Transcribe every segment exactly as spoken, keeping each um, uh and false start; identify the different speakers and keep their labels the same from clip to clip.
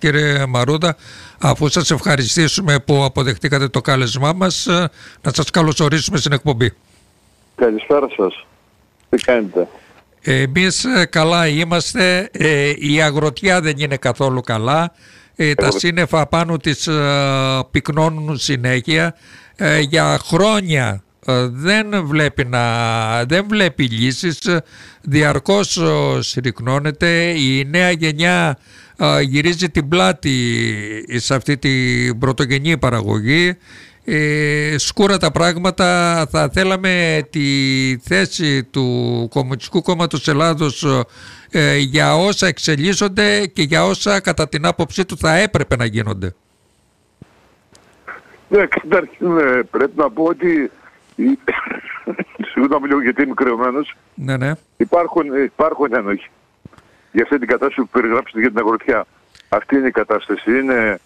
Speaker 1: κύριε Μαρούδα, αφού σας ευχαριστήσουμε που αποδεχτήκατε το κάλεσμά μας, να σας καλωσορίσουμε στην εκπομπή.
Speaker 2: Καλησπέρα σας. Τι κάνετε?
Speaker 1: Εμείς καλά είμαστε, ε, η αγροτιά δεν είναι καθόλου καλά, ε, τα σύννεφα πάνω της ε, πυκνώνουν συνέχεια, ε, για χρόνια ε, δεν βλέπει, να, δεν βλέπει λύσεις, διαρκώς ε, συρρυκνώνεται, η νέα γενιά ε, γυρίζει την πλάτη σε αυτή την πρωτογενή παραγωγή. Ε, σκούρα τα πράγματα. Θα θέλαμε τη θέση του Κομμουνιστικού Κόμματος Ελλάδος ε, για όσα εξελίσσονται και για όσα κατά την άποψή του θα έπρεπε να γίνονται.
Speaker 2: Ναι, καταρχήν πρέπει να πω ότι συγγνώμη λίγο γιατί είμαι κρεωμένος.
Speaker 1: Ναι, ναι.
Speaker 2: Υπάρχουν, υπάρχουν ένοχοι για αυτή την κατάσταση που περιγράψετε για την αγροτιά. Αυτή είναι η κατάσταση. Είναι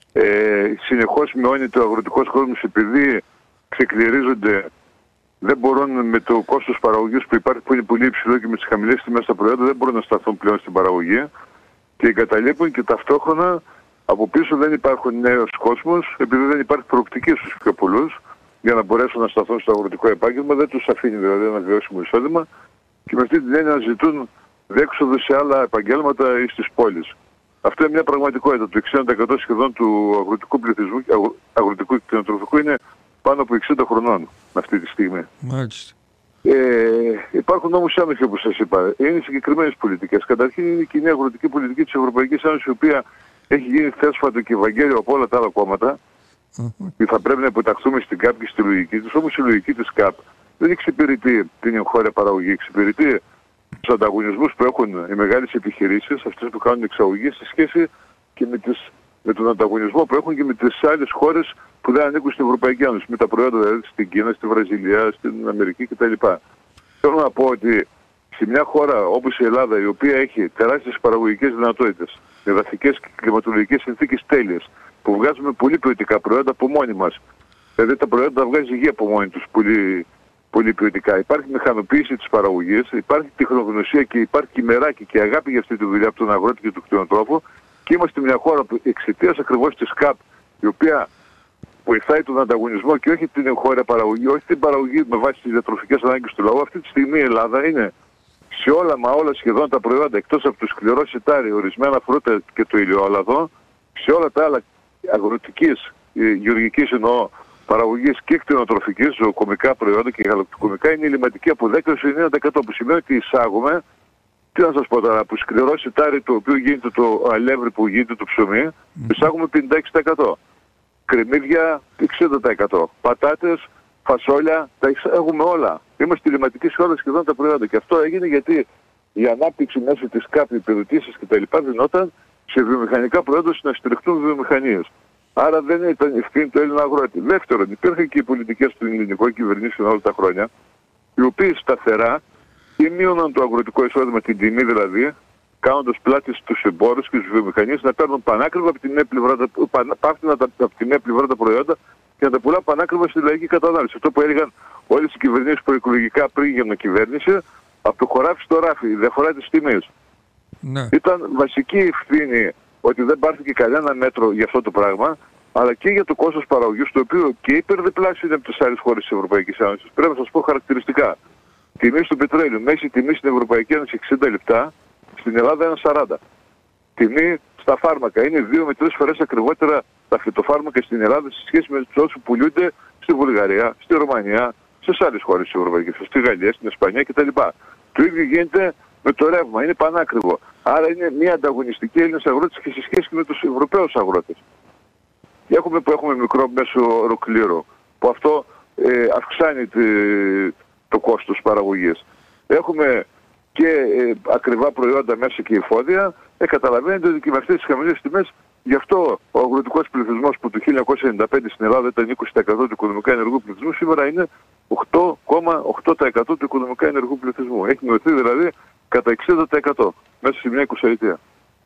Speaker 2: Ε, συνεχώς μειώνεται ο αγροτικός κόσμος επειδή ξεκληρίζονται, δεν μπορούν με το κόστος παραγωγής που υπάρχει, που είναι πολύ υψηλό, και με τις χαμηλές τιμές στα προϊόντα δεν μπορούν να σταθούν πλέον στην παραγωγή και εγκαταλείπουν, και ταυτόχρονα από πίσω δεν υπάρχουν νέος κόσμος, επειδή δεν υπάρχει προοπτική στους πιο πολλούς για να μπορέσουν να σταθούν στο αγροτικό επάγγελμα, δεν τους αφήνει δηλαδή ένα βιώσιμο εισόδημα, και με αυτή την έννοια να ζητούν διέξοδο σε άλλα επαγγέλματα ή στις πόλεις. Αυτό είναι μια πραγματικότητα. Το εξήντα τοις εκατό σχεδόν του αγροτικού πληθυσμού, αγροτικού και κτηνοτροφικού, είναι πάνω από εξήντα χρονών αυτή τη στιγμή.
Speaker 1: Μάλιστα.
Speaker 2: Ε, υπάρχουν όμως άμεσοι, όπως σας είπα. Είναι συγκεκριμένες πολιτικές. Καταρχήν είναι η κοινή αγροτική πολιτική της Ευρωπαϊκής Ένωσης, η οποία έχει γίνει θέσφατο και ευαγγέλιο από όλα τα άλλα κόμματα. Mm-hmm. Και θα πρέπει να υποταχθούμε στην ΚΑΠ και στη λογική της. Όμως η λογική της ΚΑΠ δεν εξυπηρετεί την εγχώρια παραγωγή, εξυπηρετεί τους ανταγωνισμούς που έχουν οι μεγάλες επιχειρήσεις, αυτές που κάνουν εξαγωγή, σε σχέση και με, τις, με τον ανταγωνισμό που έχουν και με τις άλλες χώρες που δεν ανήκουν στην Ευρωπαϊκή Ένωση, με τα προϊόντα δηλαδή στην Κίνα, στη Βραζιλία, στην Αμερική κτλ. Θέλω να πω ότι σε μια χώρα όπως η Ελλάδα, η οποία έχει τεράστιες παραγωγικές δυνατότητες, εδαφικές και κλιματολογικές συνθήκες τέλειες, που βγάζουμε πολύ ποιοτικά προϊόντα από μόνοι μας, δηλαδή τα προϊόντα τα βγάζει η γη από μόνοι τους πολύ, πολύ ποιοτικά. Υπάρχει μηχανοποίηση της παραγωγής, υπάρχει τεχνογνωσία και υπάρχει και μεράκι και αγάπη για αυτή τη δουλειά από τον αγρότη και τον κτηνοτρόφο, και είμαστε μια χώρα που εξαιτίας ακριβώς της ΚΑΠ, η οποία βοηθάει τον ανταγωνισμό και όχι την εγχώρια παραγωγή, όχι την παραγωγή με βάση τις διατροφικές ανάγκες του λαού. Αυτή τη στιγμή η Ελλάδα είναι σε όλα μα όλα σχεδόν τα προϊόντα, εκτός από το σκληρό σιτάρι, ορισμένα φρούτα και το ηλιόλαδο, σε όλα τα άλλα αγροτικής, γεωργικής εννοώ, παραγωγής και κτηνοτροφικής, ζωοκομικά προϊόντα και γαλακτοκομικά, είναι ελληματική από δέκα έως ενενήντα τοις εκατό, που σημαίνει ότι εισάγουμε, τι να σας πω τώρα, από σκληρό σιτάρι το οποίο γίνεται το αλεύρι που γίνεται το ψωμί, εισάγουμε πενήντα έξι τοις εκατό. Κρεμμύδια εξήντα τοις εκατό. Πατάτες, φασόλια, τα εισάγουμε όλα. Είμαστε ελληματικοί σε όλα σχεδόν τα προϊόντα. Και αυτό έγινε γιατί η ανάπτυξη μέσω της ΚΑΠ, επιδοτήσεις κτλ. Δινόταν σε βιομηχανικά προϊόντα να στηριχτούν βιομηχανίες. Άρα δεν ήταν ευθύνη του Έλληνα αγρότη. Δεύτερον, υπήρχαν και οι πολιτικές των ελληνικών κυβερνήσεων όλα τα χρόνια, οι οποίοι σταθερά ή μείωναν το αγροτικό εισόδημα, την τιμή δηλαδή, κάνοντας πλάτη στους εμπόρους και στους βιομηχανίες να παίρνουν πανάκριβα από την μία πλευρά τα, από τη μία πλευρά τα προϊόντα και να τα πουλά πανάκριβα στη λαϊκή κατανάλωση. Αυτό που έλεγαν όλες οι κυβερνήσεις προεκλογικά πριν για την κυβέρνηση, από το χωράφι στο ράφι, η διαφορά της τιμής. Ναι. Ήταν βασική ευθύνη ότι δεν πάρθηκε κανένα μέτρο για αυτό το πράγμα, αλλά και για το κόστος παραγωγής, το οποίο και υπερδιπλάσιο είναι από τις άλλες χώρες της Ευρωπαϊκής Ένωσης. Πρέπει να σας πω χαρακτηριστικά. Τιμή του πετρέλαιου, μέση τιμή στην Ευρωπαϊκή Ένωση εξήντα λεπτά, στην Ελλάδα είναι σαράντα. Τιμή στα φάρμακα. Είναι δύο με τρεις φορές ακριβότερα τα φυτοφάρμακα στην Ελλάδα σε σχέση με τους όσους πουλούνται στη Βουλγαρία, στη Ρωμανία, στις άλλες χώρες της Ευρωπαϊκής Ένωσης, στη Γαλλία, στην Ισπανία κτλ. Το ίδιο γίνεται με το ρεύμα. Είναι πανάκριβο. Άρα είναι μια ανταγωνιστική Έλληνας αγρότης και σε σχέση με τους Ευρωπαίους αγρότες. Έχουμε που έχουμε μικρό μέσο οροκλήρο, που αυτό ε, αυξάνει τη, το κόστος παραγωγής. Έχουμε και ε, ακριβά προϊόντα μέσα και εφόδια, ε, καταλαβαίνετε ότι και με αυτές τις χαμηλές τιμές, γι' αυτό ο αγροτικός πληθυσμός που το χίλια εννιακόσια ενενήντα πέντε στην Ελλάδα ήταν είκοσι τοις εκατό του οικονομικά ενεργού πληθυσμού, σήμερα είναι οκτώ κόμμα οκτώ τοις εκατό του οικονομικά ενεργού πληθυσμού. Έχει μειωθεί δηλαδή κατά εξήντα τοις εκατό μέσα σε μια εικοσαετία.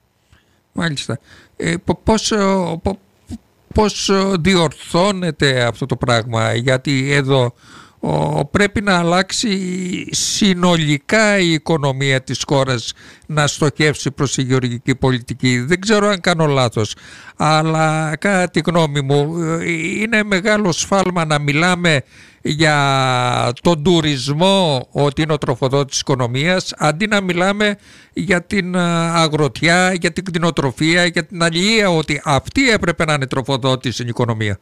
Speaker 1: Μάλιστα. Ε, πώς, πώς διορθώνεται αυτό το πράγμα, γιατί εδώ ο, πρέπει να αλλάξει συνολικά η οικονομία της χώρας, να στοχεύσει προς τη γεωργική πολιτική. Δεν ξέρω αν κάνω λάθος, αλλά κατά τη γνώμη μου είναι μεγάλο σφάλμα να μιλάμε για τον τουρισμό ότι είναι ο τροφοδότης της οικονομίας, αντί να μιλάμε για την αγροτιά, για την κτηνοτροφία, για την αλληλεία, ότι αυτή έπρεπε να είναι τροφοδότης στην οικονομία.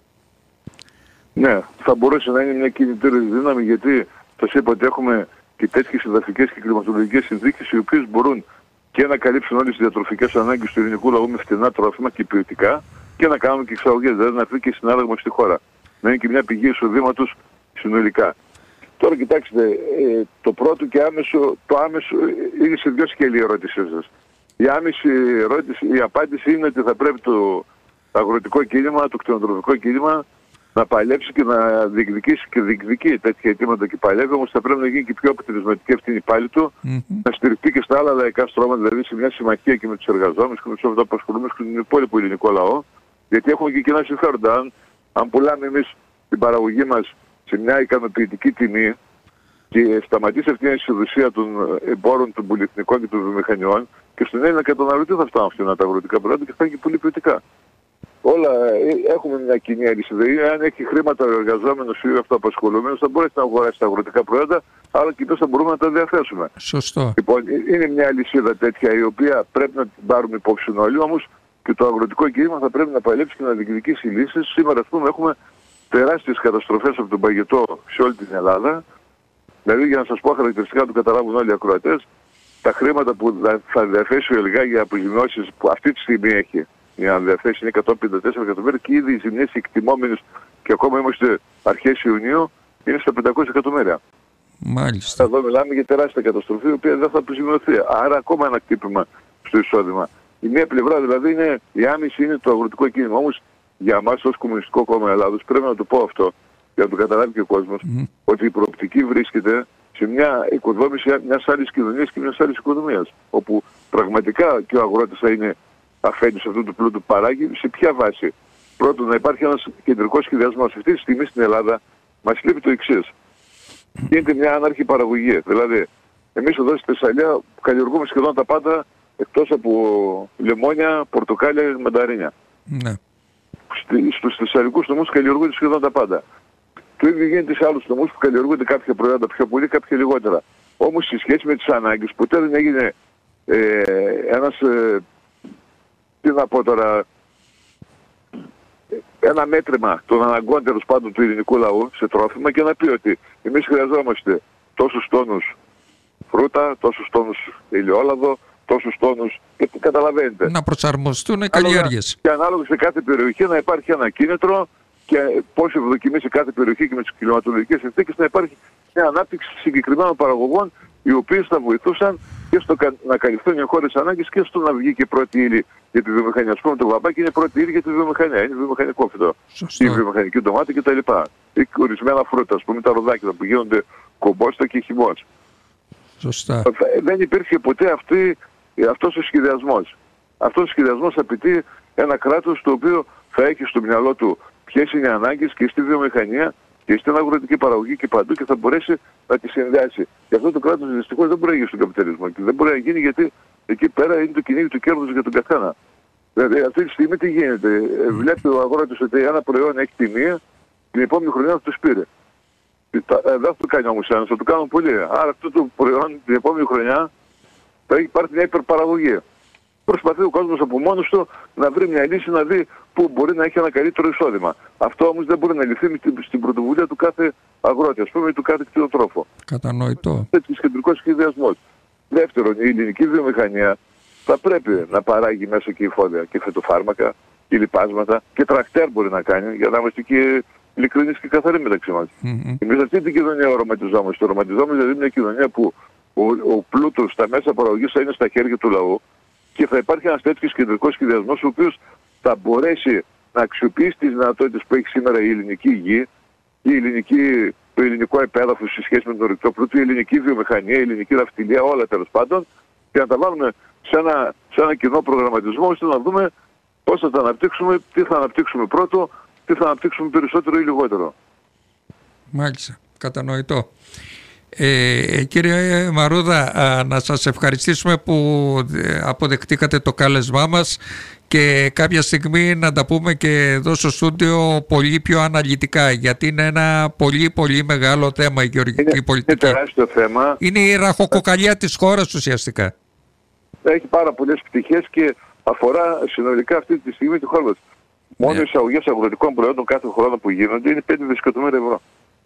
Speaker 2: Ναι, θα μπορούσε να είναι μια κινητήρια δύναμη, γιατί σας είπα ότι έχουμε και τέτοιες εδαφικές και κλιματολογικές συνθήκες οι οποίες μπορούν και να καλύψουν όλες τις διατροφικές ανάγκες του ελληνικού λαού με φτηνά τρόφιμα και ποιοτικά και να κάνουν και εξαγωγές, δηλαδή να φύγει και συνάλλαγμα στη χώρα. Να είναι και μια πηγή εισοδήματος συνολικά. Τώρα κοιτάξτε, ε, το πρώτο και άμεσο, το άμεσο είναι σε δυο σκέλη η ερώτησή σας. Η άμεση ερώτηση, η απάντηση είναι ότι θα πρέπει το αγροτικό κίνημα, το κτηνοτροφικό κίνημα να παλέψει και να διεκδικήσει και διεκδικεί τέτοια αιτήματα και παλεύει, όμως θα πρέπει να γίνει και πιο αποτελεσματική ευθύνη πάλι του, mm-hmm. να στηριχτεί και στα άλλα λαϊκά στρώματα, δηλαδή σε μια συμμαχία και με τους εργαζόμενους και με τους αυτοαπασχολούμενους και τον υπόλοιπο ελληνικό λαό, γιατί έχουμε και κοινά συμφέροντα. Αν, αν πουλάμε εμείς την παραγωγή μας σε μια ικανοποιητική τιμή και σταματήσει αυτή η αισιοδοσία των εμπόρων, των πολυεθνικών και των βιομηχανιών, και στον Έλληνα καταναλωτή θα φτάνουν φτηνά τα αγροτικά προϊόντα και θα είναι και πολύ ποιοτικά. Όλα έχουμε μια κοινή αλυσίδα. Αν έχει χρήματα ο εργαζόμενος ή ο αυτοαπασχολούμενος, θα μπορέσει να αγοράσει τα αγροτικά προϊόντα, αλλά και θα μπορούμε να τα διαθέσουμε.
Speaker 1: Σωστό.
Speaker 2: Λοιπόν, είναι μια αλυσίδα τέτοια η οποία πρέπει να την πάρουμε υπόψη όλοι, όμως και το αγροτικό κίνημα θα πρέπει να παλέψει και να διεκδικήσει λύσεις. Σήμερα, ας πούμε, έχουμε τεράστιες καταστροφές από τον παγετό σε όλη την Ελλάδα. Δηλαδή, για να σας πω χαρακτηριστικά, το καταλάβουν όλοι οι ακροατές, τα χρήματα που θα διαθέσει ο ΕΛΓΑ για αποζημιώσεις που αυτή τη στιγμή έχει, για να διαθέσει είναι εκατόν πενήντα τέσσερα εκατομμύρια και ήδη οι ζημιές εκτιμόμενες και ακόμα είμαστε αρχές Ιουνίου είναι στα πεντακόσια εκατομμύρια.
Speaker 1: Μάλιστα.
Speaker 2: Εδώ μιλάμε για τεράστια καταστροφή η οποία δεν θα αποζημιωθεί. Άρα ακόμα ένα χτύπημα στο εισόδημα. Η μία πλευρά δηλαδή είναι, η άμεση είναι το αγροτικό κίνημα. Όμως για εμάς ως Κομμουνιστικό Κόμμα Ελλάδος πρέπει να το πω αυτό για να το καταλάβει και ο κόσμος, mm. ότι η προοπτική βρίσκεται σε μια οικοδόμηση μιας άλλης κοινωνίας και μιας άλλης οικονομίας. Όπου πραγματικά και ο αγρότης θα είναι αφέντη σε αυτού του πλούτου παράγει. Σε ποια βάση? Πρώτον, να υπάρχει ένας κεντρικός σχεδιασμός. Αυτή τη στιγμή στην Ελλάδα μας λείπει το εξής. Γίνεται μια άναρχη παραγωγή. Δηλαδή, εμείς εδώ στη Θεσσαλία καλλιεργούμε σχεδόν τα πάντα εκτός από λεμόνια, πορτοκάλια, μανταρίνια.
Speaker 1: Ναι.
Speaker 2: Στους θεσσαλικούς νομούς καλλιεργούνται σχεδόν τα πάντα. Το ίδιο γίνεται σε άλλους νομούς που καλλιεργούνται κάποια προϊόντα πιο πολύ, κάποια λιγότερα. Όμως σε σχέση με τις ανάγκες, ποτέ δεν έγινε ε, ένας, ε, τι να πω τώρα, ένα μέτρημα των αναγκών τέλος πάντων του ελληνικού λαού σε τρόφιμα και να πει ότι εμείς χρειαζόμαστε τόσους τόνους φρούτα, τόσους τόνους ελαιόλαδο, τόσους τόνους, και καταλαβαίνετε.
Speaker 1: Να προσαρμοστούν οι καλλιέργειες.
Speaker 2: Και ανάλογα σε κάθε περιοχή να υπάρχει ένα κίνητρο και πώς ευδοκιμεί σε κάθε περιοχή και με τις κλιματολογικές συνθήκες να υπάρχει μια ανάπτυξη συγκεκριμένων παραγωγών οι οποίες θα βοηθούσαν και στο να καλυφθούν οι χώρες ανάγκες και στο να βγει και πρώτη ύλη για τη βιομηχανία. Ας πούμε το βαμπάκι είναι πρώτη ύλη για τη βιομηχανία, είναι βιομηχανικό φυτό. Η βιομηχανική ντομάτα κτλ. Ή ορισμένα φρούτα, ας πούμε τα ροδάκια που γίνονται κομπόστα και χυμός.
Speaker 1: Σωστά.
Speaker 2: Δεν υπήρχε ποτέ αυτή, αυτός ο σχεδιασμός. Αυτός ο σχεδιασμός απαιτεί ένα κράτος το οποίο θα έχει στο μυαλό του ποιες είναι οι ανάγκες και στη βιομηχανία και στην αγροτική παραγωγή και παντού και θα μπορέσει να τη συνδυάσει. Και αυτό το κράτος δυστυχώς δεν μπορεί να γίνει στον καπιταλισμό και δεν μπορεί να γίνει γιατί εκεί πέρα είναι το κυνήγι του κέρδους για τον καθένα. Δηλαδή αυτή τη στιγμή τι γίνεται? Βλέπει ο αγρότης ότι ένα προϊόν έχει τιμή, την επόμενη χρονιά θα το σπείρει. Δεν θα το κάνει όμως ένας, θα το κάνουν πολλοί. Άρα αυτό το προϊόν την επόμενη χρονιά θα υπάρχει μια υπερπαραγωγή. Προσπαθεί ο κόσμος από μόνος του να βρει μια λύση, να δει πού μπορεί να έχει ένα καλύτερο εισόδημα. Αυτό όμως δεν μπορεί να λυθεί στην πρωτοβουλία του κάθε αγρότη, ας πούμε, ή του κάθε κτηνοτρόφου.
Speaker 1: Κατανοητό.
Speaker 2: Τέτοιος κεντρικός σχεδιασμός. Δεύτερον, η ελληνική βιομηχανία θα πρέπει να παράγει μέσα και υφόδια και φυτοφάρμακα και λιπάσματα και τρακτέρ μπορεί να κάνει για να είμαστε και ειλικρινείς και καθαροί μεταξύ μας. Mm-hmm. Εμείς αυτή την κοινωνία οραματιζόμαστε. Οραματιζόμαστε δηλαδή μια κοινωνία που ο, ο πλούτος, τα μέσα παραγωγής θα είναι στα χέρια του λαού και θα υπάρχει ένας τέτοιος κεντρικός σχεδιασμός ο οποίος θα μπορέσει να αξιοποιήσει τις δυνατότητες που έχει σήμερα η ελληνική γη, η ελληνική, το ελληνικό επέδαφος σε σχέση με τον ορυκτό πλούτο, η ελληνική βιομηχανία, η ελληνική ναυτιλία, όλα τέλος πάντων, και να τα βάλουμε σε ένα, σε ένα κοινό προγραμματισμό ώστε να δούμε πώς θα τα αναπτύξουμε, τι θα αναπτύξουμε πρώτο, τι θα αναπτύξουμε περισσότερο ή λιγότερο.
Speaker 1: Μάλιστα. Κατανοητό. Ε, κύριε Μαρούδα, α, να σας ευχαριστήσουμε που αποδεχτήκατε το κάλεσμά μας και κάποια στιγμή να τα πούμε και εδώ στο στούντιο πολύ πιο αναλυτικά, γιατί είναι ένα πολύ πολύ μεγάλο θέμα η γεωργική
Speaker 2: είναι,
Speaker 1: πολιτική.
Speaker 2: Είναι τεράστιο θέμα.
Speaker 1: Είναι η ραχοκοκαλιά της χώρας ουσιαστικά.
Speaker 2: Έχει πάρα πολλές πτυχές και αφορά συνολικά αυτή τη στιγμή τη χώρα μας. Μόνο οι εισαγωγές αγροτικών προϊόντων κάθε χρόνο που γίνονται είναι πέντε δισεκατομμύρια ευρώ.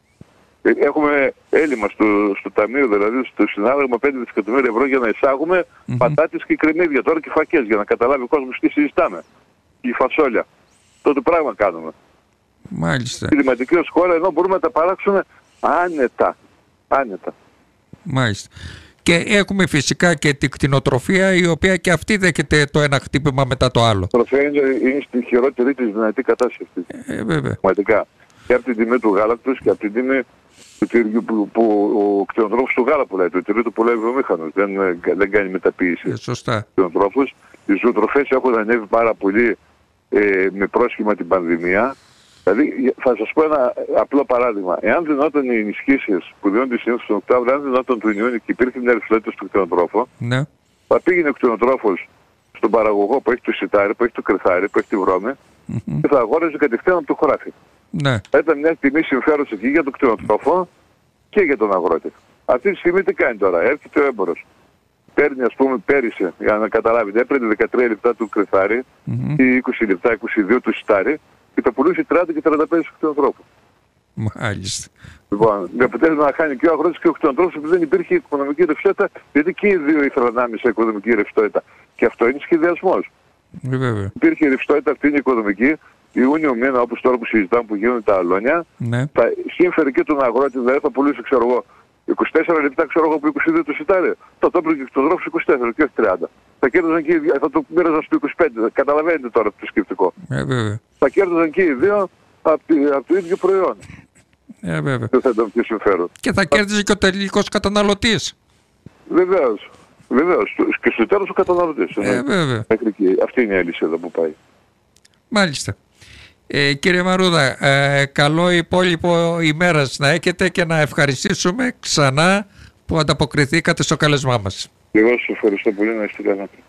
Speaker 2: Έχουμε έλλειμμα στο, στο ταμείο, δηλαδή στο συνάλλαγμα πέντε δισεκατομμύρια ευρώ για να εισάγουμε mm-hmm. πατάτες και κρεμμύδια τώρα και φακές, για να καταλάβει ο κόσμος τι συζητάμε. Και φασόλια. Τότε πράγμα κάνουμε.
Speaker 1: Μάλιστα.
Speaker 2: Κλιματική ως χώρα, ενώ μπορούμε να τα παράξουμε άνετα. Άνετα.
Speaker 1: Μάλιστα. Και έχουμε φυσικά και την κτηνοτροφία, η οποία και αυτή δέχεται το ένα χτύπημα μετά το άλλο. Η
Speaker 2: κτηνοτροφία είναι, είναι στη χειρότερη της δυνατή κατάσταση.
Speaker 1: Ε, βέβαια.
Speaker 2: Πραγματικά. Και από την τιμή του γάλακτος και από την τιμή του τυριού που, που ο κτηνοτρόφος του γάλα πουλάει. Το τυρί του πουλάει βιομήχανος. Δεν, δεν κάνει μεταποίηση.
Speaker 1: Ε, σωστά.
Speaker 2: Κτηνοτρόφους. Οι ζωοτροφές έχουν ανέβει πάρα πολύ ε, με πρόσχημα την πανδημία. Δηλαδή, θα σας πω ένα απλό παράδειγμα. Εάν δινόταν οι ενισχύσεις που δίνονται συνήθως στον Οκτώβριο, αν δινόταν τον Ιούνιο και υπήρχε μια ρευστότητα στο κτηνοτρόφο,
Speaker 1: ναι.
Speaker 2: θα πήγαινε ο κτηνοτρόφος στον παραγωγό που έχει το σιτάρι, που έχει το κρυθάρι, που έχει τη βρώμη mm-hmm. και θα αγόραζε κατευθείαν από το χωράφι.
Speaker 1: Ναι.
Speaker 2: Θα ήταν μια τιμή συμφέρουσα και για τον κτηνοτρόφο και για τον αγρότη. Αυτή τη στιγμή τι κάνει τώρα, έρχεται ο έμπορος. Παίρνει, ας πούμε, πέρυσι, για να καταλάβετε, έπαιρνε δεκατρία λεπτά του κρυθάρι mm-hmm. ή είκοσι λεπτά, είκοσι δύο του σιτάρι και τα πουλούσε τριάντα και τριάντα πέντε στον κτηνοτρόφο.
Speaker 1: Μάλιστα.
Speaker 2: Λοιπόν, με αποτέλεσμα να χάνει και ο αγρότης και ο κτηνοτρόφος, επειδή δεν υπήρχε οικονομική ρευστότητα, γιατί και οι δύο ήθελαν να σε οικονομική ρευστότητα. Και αυτό είναι σχεδιασμός.
Speaker 1: Βέβαια.
Speaker 2: Υπήρχε ρευστότητα, αυτή είναι οικονομική. Ιούνιο μήνα, όπως τώρα που συζητάμε που γίνονται τα αλόνια,
Speaker 1: ναι.
Speaker 2: θα σύμφερε και τον αγρότη, δηλαδή θα πουλούσε, ξέρω εγώ, είκοσι τέσσερα λεπτά, ξέρω εγώ, από είκοσι δύο το σιτάρι. Θα το έπαιρνε και ο κτηνοτρόφος είκοσι τέσσερα και όχι τριάντα. Θα κέρδισαν και οι δύο, θα το μοίραζαν στο είκοσι πέντε. Καταλαβαίνετε τώρα το σκεπτικό.
Speaker 1: Ε, βέβαια.
Speaker 2: Θα κέρδισαν και οι δύο από, από το ίδιο προϊόν.
Speaker 1: Ε, βέβαια.
Speaker 2: Δεν θα ήταν πιο συμφέρον.
Speaker 1: Και θα κέρδιζε και ο τελικός καταναλωτής.
Speaker 2: Βεβαίως. Βεβαίως. Και στο τέλος ο καταναλωτής.
Speaker 1: Ε, βέβαια.
Speaker 2: Αυτή είναι η αλυσίδα που πάει.
Speaker 1: Μάλιστα. Ε, κύριε Μαρούδα, ε, καλό υπόλοιπο ημέρας να έχετε και να ευχαριστήσουμε ξανά που ανταποκριθήκατε στο καλεσμά μας.
Speaker 2: Εγώ σας ευχαριστώ πολύ, να είστε καλά.